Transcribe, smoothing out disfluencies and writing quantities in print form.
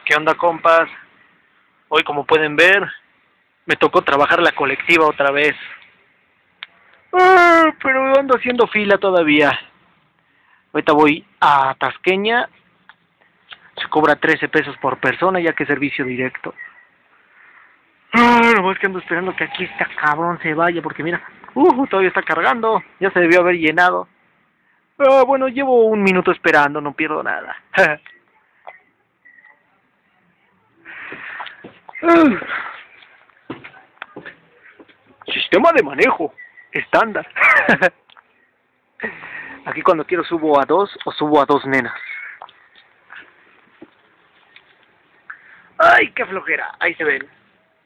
¿Qué onda, compas? Hoy, como pueden ver, me tocó trabajar la colectiva otra vez. Pero ando haciendo fila todavía. Ahorita voy a Tasqueña. Se cobra 13 pesos por persona, ya que es servicio directo. Nomás que ando esperando que aquí este cabrón se vaya, porque mira, todavía está cargando. Ya se debió haber llenado. Bueno, llevo un minuto esperando, no pierdo nada. Sistema de manejo estándar. Aquí cuando quiero subo a 2 o subo a 2 nenas. Ay, qué flojera. Ahí se ven.